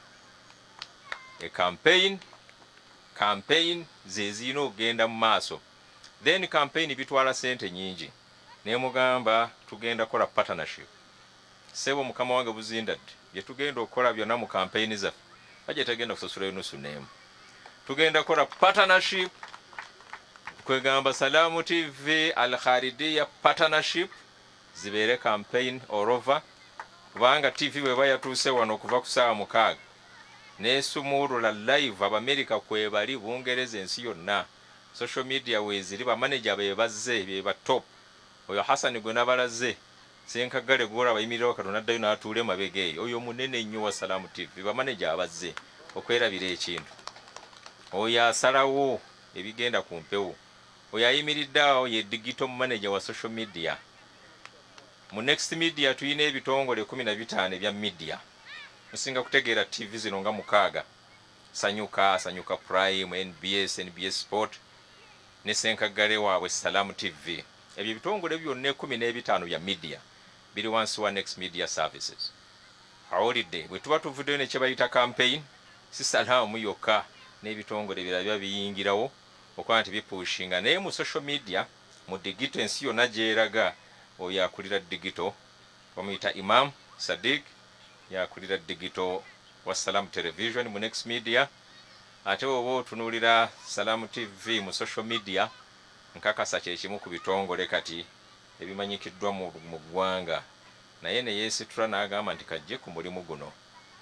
A campaign ze zirina okugenda mu maaso then campaign bitwala sente nyingi neemugamba tugenda kola partnership sebo mukama wange Buzinda ddi bye tugenda okukola byonna mu campaign zaffe Hajjat tagenda kusasula enusu n'emu tugenda kola partnership kwegamba Salamu TV Al Khalidiyah partnership zibeere campaign all over kubanga TV bwe bayatuuse wano okuva ku ssaawa 6 n'esumulula live Abamerika kwebali Bungereza ensi yonna social media weeziri bamanager be bazze be ba top oyo Hassan gwe nabalaze senkagale gora bayimirira Katonda addayo n'atuule mabega eyo oyo munene nnyo wa Salamu TV bamanager abazze okwerabira ekintu oyo asalawo ebigenda ku mpewo oyo ayimiridde awo ye digital manager wa social media. Mu next media tuyina ebitongole 15 ebya media musinga kutegeera TV zino nga 6 Sanyuka Prime NBS Sport ne senkagale waabwe Salamu TV ebyo bitongole byonna 15 bya media biri wansi wa next media services awulidde bwe tuba tuvuddeyo ne kye bayita campaign si salaamu yokka n'ebitongole birabya biyingirawo okuba nti bipushinga naye mu social media mu digito ensi yonna gyeraga oyo akulira digito bamuyita Imam Sadiq yakulira digito wa Salam Television mu Next Media ate oba otunuulira Salam TV mu social media nkakasa kyekimu ku bitongole kati ebimanyikiddwa mu ggwanga naye ne yeesitula n'agamba nti kajje ku mulimu guno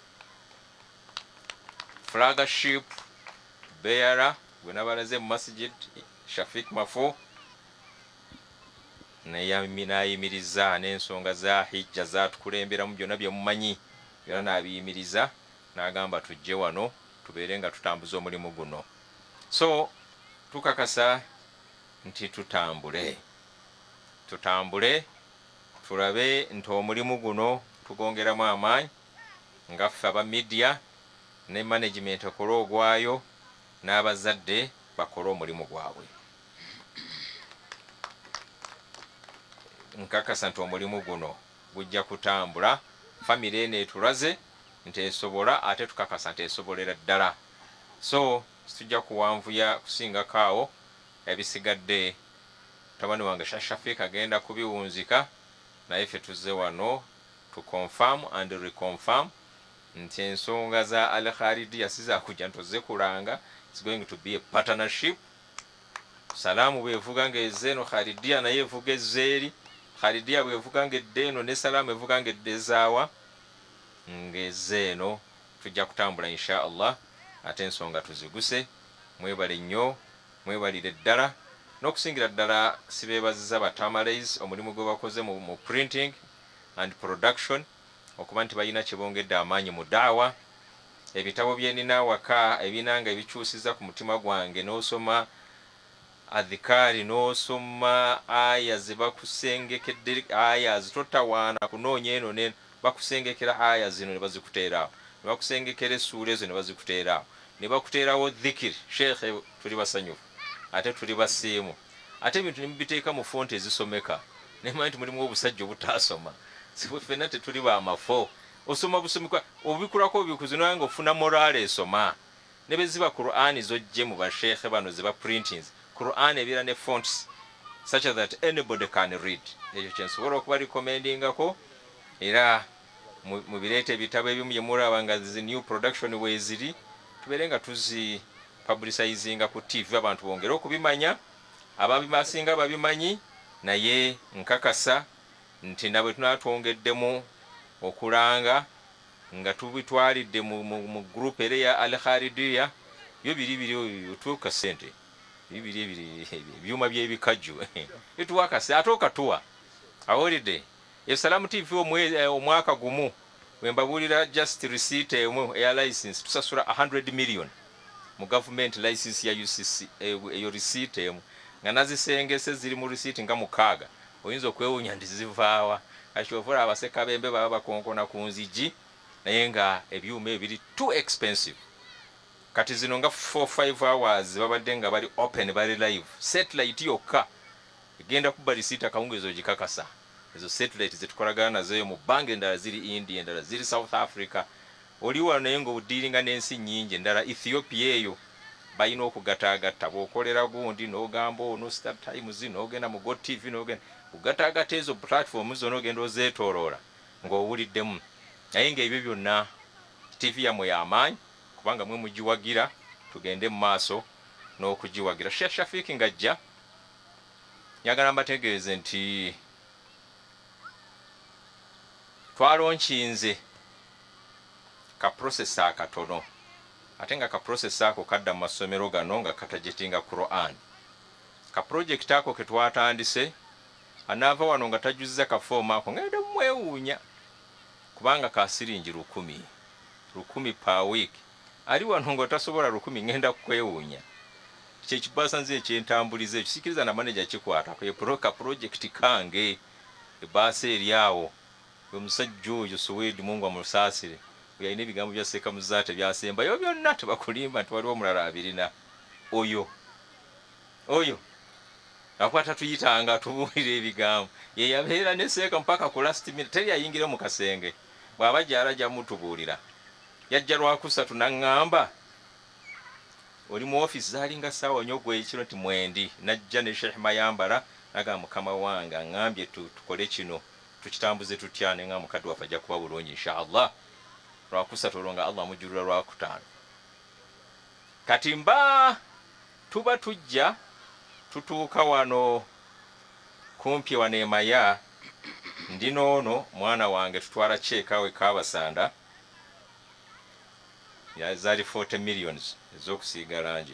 flagship bearer gwe nabalaze mu masjid Shafiq Mafu n'ayimiriza n'ensonga za hijja zatukulemberamu byonna bye mumanyi byonna n'abiyimiriza n'agamba tujje wano tubeere nga tutambuza omulimu guno so tukakasa nti tutambule tulabe nti omulimu guno tugongeramu amaanyi nga ffe aba media ne management ekola ogwayo n'abazadde bakola omulimu gwabwe nkakasa nti omulimu guno gujja kutambula famire eno etulaze nti esobola ate tukakasa nti esobolera ddala so tujja kuwanvuya kusingako awo ebisigadde tabani wange Shafik agenda kubiwunzika naye ffe tuzze wano to confirm and reconfirm nti ensonga za Al Khalidiyah sizakujja ntoze kulanga. It's going to be a partnership. Salamu bwevuga ng'ezzeeno Khalidiyah naye evuga ezzeeri, Khalidiyah bwevuga ng'eddeeno ne Salamu evuga ng'eddezaawa ng'ezzeeno tujja kutambula insha Allah ate ensonga tuziguse. Mwebale nnyo, mwebalire ddala n'okusingira ddala sibeebaziza batamalays omulimu gwe bakoze mu printing and production okuba nti balina kye bongedde amaanyi mu daawa. Ebitabo byenina waka ebinanga ebikyusiza ku mutima gwange n'osoma adhikari n'osoma aya ze bakusengekedde aya zitotawaana kunoonya eno neno bakusengekera aya zino ne bazikuteeraawo ne bakusengekera essuula ezo ne bazikuteeraawo ne bakuteerawo dhikiri. Sheikh tuli basanyufu ate tuli basiimu ate ebintu nimubiteeka mu fonti ezisomeka nemanyi nti mulimu obusajja obutaasoma siwe ffenna tetuli baamafo osoma busomikwa obikulako obikuzino nga ofuna morale esoma ne beziba Qur'ani zojje mu basheikhe bano ziba printings Qur'an ebira ne fonts such that anybody can read. Ekyo kyensobola okuba recommendingako era mu bireete ebitabo ebimu bye mulaba nga zi new production weeziri tubeere nga tuzi publicizinga ku TV abantu bongere okubimanya ababimasinga babimanyi naye nkakasa nti nabwe tunatwongeddemu okulanga nga tubitwalidde mu group ere ya Al Khalidiyah byo biri otuuka sente bibiri ebyuma by'ebikajju etuwakase ate okatuwa awulidde Salamu TV omwaka gumu wembabuulira just receipt emu eya license tusasula 100 million mu government license ya UCC eyo receipt emu nga nazisengese ziri mu receipt nga mukaaga oyinza okwewuunya ndizivaawa ashofora abaseka bembe baba bakonkona ku nzigi naye nga ebyuma ebiri too expensive. Kati zino nga 4-5 hours babadde nga bali open bali live satellite yokka egenda kuba receipt akawungezo gikakasa ezo satellite zetukolagana nazo mu bange endala ziri India endala ziri South Africa oliwa naye nga obudiringa n'ensi nnyingi endala Ethiopia eyo bayina okugatagatta bw'okolera gundi n'ogamba ono Star Times n'ogenda mu Go TV n'ogenda kugatagata ezo platform zo n'ogenda ozeetooloola ng'owuliddemu naye ng'ebyo byonna TV yamwe y'amaanyi kubanga mwe mugiwagira tugende mu maaso n'okugiwagira. Sheikh Shafik ngajja njagala mbategeeze nti twalonkinze ka process akatono ate nga ka process ako kadda mu masomero gano nga katajetinga Quran. Ka project ako ke twatandise anaava wano nga tajuzza ka form ako ngenda mwewuunya kubanga ka siringi 10 per week ali wano nga tasobola 10 ngenda kwewuunya kye kibasanze ekyentambulize ekisikiriza na manager kikwata ka project kange ebaasa eryawo omusajja oyo Suwedi Mungu amusaasire yalina ebigambo bya Seeka Muzaate byasembayo byonna tebakulimba nti waliwo omulala abirina oyo akwata tuyitanga tubuulira ebigambo ye yabeera ne Seeka mpaka ku last minute teri ayingira mu kasenge bw'aba gy'alajja mutubuulira yajja lwakusatu naŋŋamba oli mu ofisi zaalinga ssaawa nnyo gw'ekiro nti mwendi najja ne Sheikh Mayambala naga mukama wange aŋŋambye tukole kino tukitambuze tutya ne nga mukadde waffe ajja kuba bulungi inshaallah lwakusatu olwo nga Allah mujjulula lwakutaano kati mba tuba tujja tutuuka wano kumpi wano emaya ndi noono mwana wange tutwala kyekaawe kaabasanda zaali 40 millions ez'okusiiga langi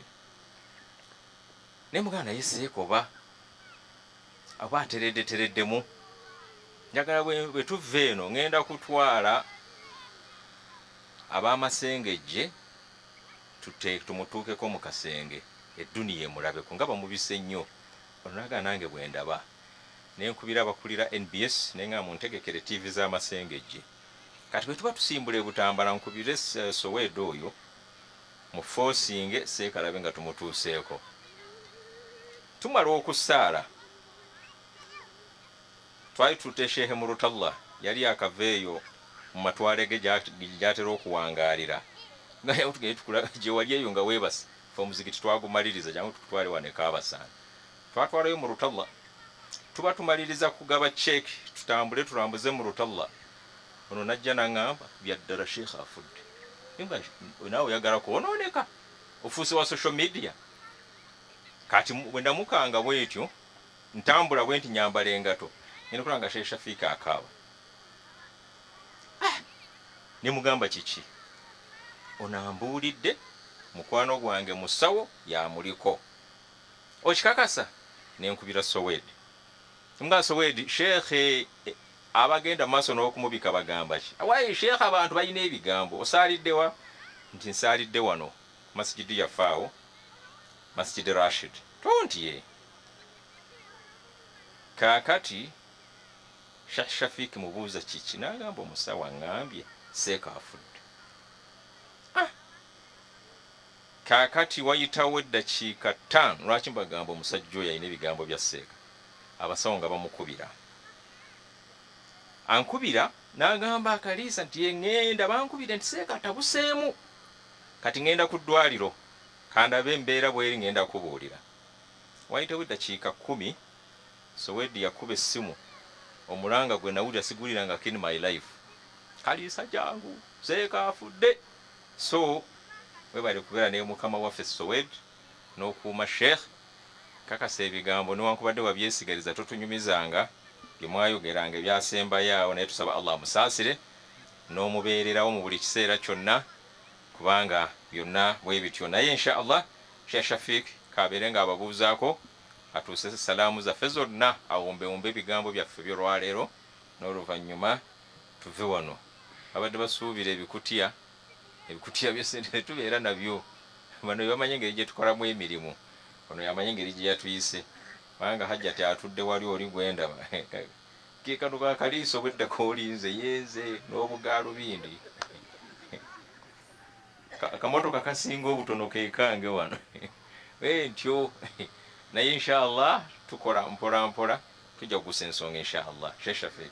ne muganda yeseekoba aba atereddetereddemu njagala bwe tuva eno ŋŋenda kutwala ab'amasengejje tumutuukeko mu kasenge edduniya emulabeko nga bamubise nnyo onaga nange bwe ndaba ne nkubira abakulira NBS naye nga muntegekere TV z'amasengejje kati bwe tuba tusimbula ebutambala nkubire Sowedo oyo mu forcing seekalabe nga tumutuuseeko tumala okusaala twali tutte Sheikh Murutallah yali akaveeyo mu matwale ge gyatera okuwangaalira naye tugende tukula gye wali eyo nga weebase fe omuzikiti twagumaliriza jangu tukutwale wane kaabasana twatwalayo Murutallah tuba tumaliriza kugaba check tutambule tulambuze Murutallah ono najja naŋŋamba byaddala Sheikh afudde nga naawe oyagala kwonooneka ofuuse wa social media kati bwe namukanga bwetyo ntambula bwe nti nyambala engato ngenda kulanga Sheikh Shafiika akaaba ne mugamba kiki onambuulidde mukwano gwange musawo yamuliko okikakasa nenkubira Sowedo nga Sowedo Sheikh abagenda maaso n'okumubika bagamba ki awaayi Sheikh abantu balina ebigambo osaaliddewa nti nsaalidde wano masjidi yafaawo Masjid Rashid tontiye kaakati Sheikh Shafiik mubuuza kiki n'agamba omusawo aŋŋambye seeka afudde kaakati wayitawo eddakiika 5 lwaki mbagamba omusajja oyo alina ebigambo bya seeka abasawo nga bamukubira ankubira n'agamba akaliisa nti yeŋŋenda bankubire nti seeka tabuseemu kati ŋŋenda ku ddwaliro kandabe embeera bweri ŋŋenda kubuulira wayitawo eddakiika 10 Sowedo yakuba essimu omulanga gwe nawulira siguliranga in my life kaliisa jangu seeka afudde so webale kubeera ne mukama waffe Sowedo n'okuuma Sheikh kakasa ebigambo newankubadde wabyesigaliza totunyumizanga bye mwayogeranga ebyasembayo awo naye tusaba Allah musaasire n'omubeererawo mu buli kiseera kyonna kubanga byonna bwe bityo naye insha Allah Sheikh Shafiik kabeere nga ababuuzaako atuuse salaamu zaffe zonna awumbewumbe ebigambo byaffe by'olwaleero n'oluvannyuma tuve wano abadde basuubira ebikutiya by'esente tubeera nabyo bano bamanye engeri gye tukolamu emirimu ono yamanye engeri gye yatuyise kubanga hajjati atudde wali oli gwendaba kekano kakaliiso bweddako olinze yeeze n'obugaalo bindi akamotoka kasinga obutono kekange wano ntyo naye inshallah tukola mpola mpola tujja kugusa ensonga inshallah Sheikh Shafiik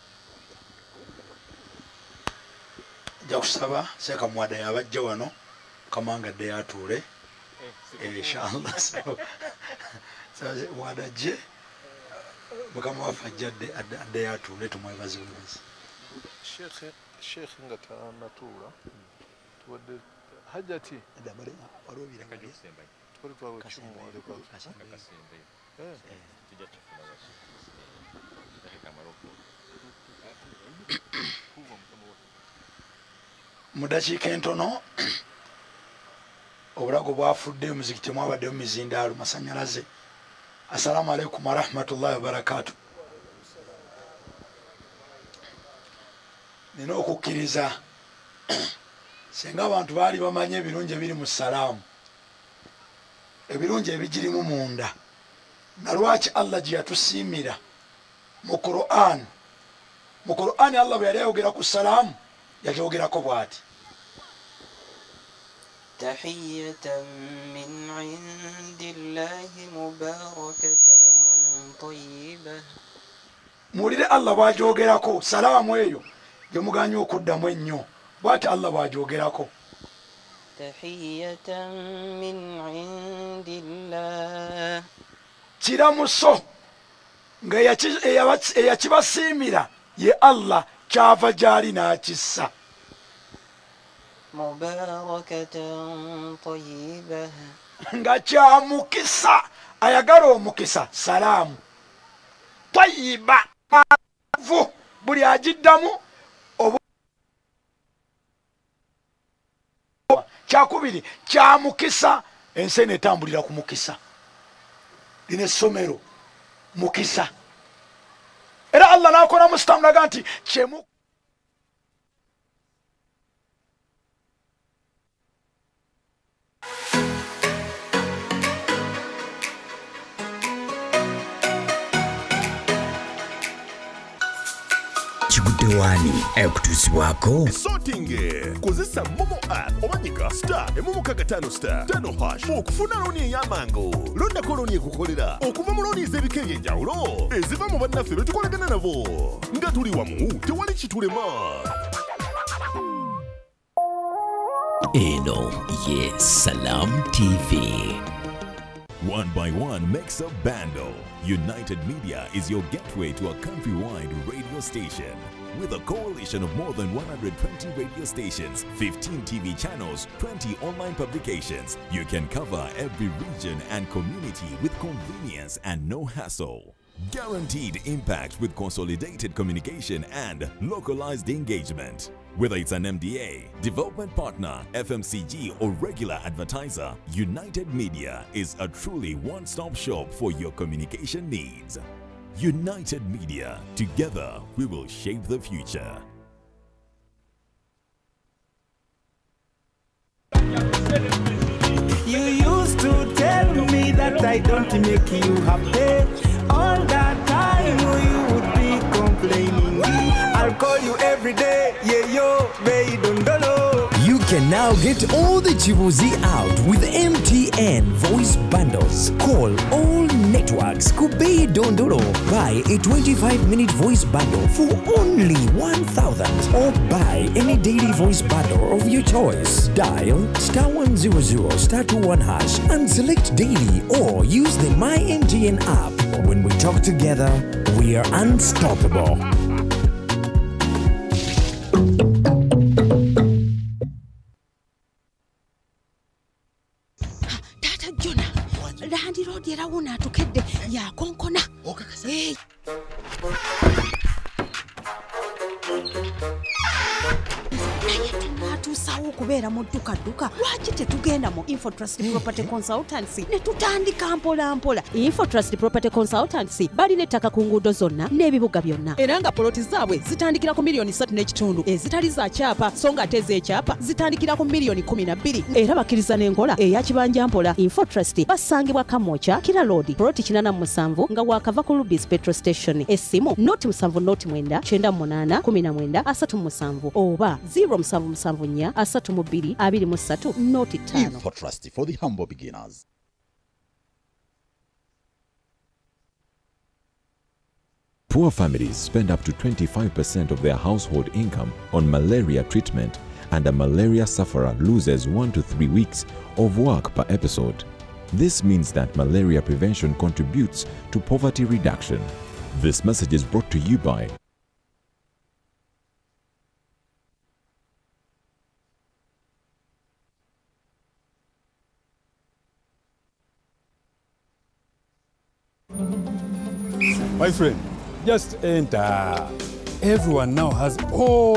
nja kusaba seeka mwada yabajja wano kamanga dde yatuule inshallah so mwada je mukama waffe ajja adde yatuule tumwebaze bwebaze Sheikh nga tanatuula tuwadde hajjati walobira twali twawe kimu aleko mu dakiika entono obulago bwafudde omuzikiti mwabadde mu mizindaalo masanyalaze assalamu alaikum warahmatullahi wabarakatu nina okukkiriza senga abantu baali bamanye ebirungi ebiri mu salaamu ebirungi ebigirimu munda nalwaki Allah gye yatusiimira mu Qur'an Allah bwe yali ayogera ku salaamu yakyogerako bw'ati tahiyatan min indillahi mubarakatan tayyibah muwulire Allah bw'agyogerako salaamu eyo yomuganya okuddamu ennyo bw'ati Allah bw'ajogerako tahiyatan min indillah kiramuso nga eyakibasiimira ye Allah kyava gy'ali n'akissa mubarakatan tayyibah nga kyamukisa ayagala omukisa salaamu tayyiba vu buli agiddamu kyakubiri kyamukisa ensi eno etambulira ku mukisa lino essomero mukisa era Allah n'akola sitamulaga nti kyemu Kigudde Waani ekutuusibwako Sorting kozesa Momo app omanyika *555*5# okufuna looni ey'amangu londako looni ekukolera okuva mu looni ez'ebika eby'enjawulo eziva mu bannaffe be tukolagana nabo nga tuli wamu tewali kitulema. eno ye Salam TV. One by one makes a bando. United Media is your gateway to a countrywide radio station. With a coalition of more than 120 radio stations, 15 TV channels, 20 online publications, you can cover every region and community with convenience and no hassle. Guaranteed impact with consolidated communication and localized engagement. Whether it's an MDA, development partner, FMCG or regular advertiser, United Media is a truly one-stop shop for your communication needs. United Media, together we will shape the future. You used to tell me that I don't make you happy. All that time you would be complaining. I'll call you every day, yeah yo, baby dondolo. You can now get all the Chibuzi out with MTN voice bundles. Call all networks Kubei Dondoro. Buy a 25-minute voice bundle for only 1,000 or buy any daily voice bundle of your choice. Dial *100*21# and select daily or use the My MTN app. When we talk together, we are unstoppable. Landi road era wona tukedde ya konkona. Hey. Tusawo kubeera mu dduka lwaki tetugenda mu Infotrust Property Consultancy ne tutandika mpola mpola. Infotrust Property Consultancy bali nettaka ku nguudo zonna n'ebibuga byonna era nga poloti zaabwe zitandikira ku $3.5 ezitali za kyapa so nga ate ez'ekyapa zitandikira ku $12 era bakkiriza n'enkola eya kibanja mpola. Infotrust basangibwa Kamwokya Kira Road poloti 87 nga wakava ku Rubis Petrol Station. Essimu noti 7 98 98 37 oba 077 Infotrust for the humble beginners. Poor families spend up to 25% of their household income on malaria treatment, and a malaria sufferer loses 1 to 3 weeks of work per episode. This means that malaria prevention contributes to poverty reduction. This message is brought to you by My friend, just enter. Everyone now has all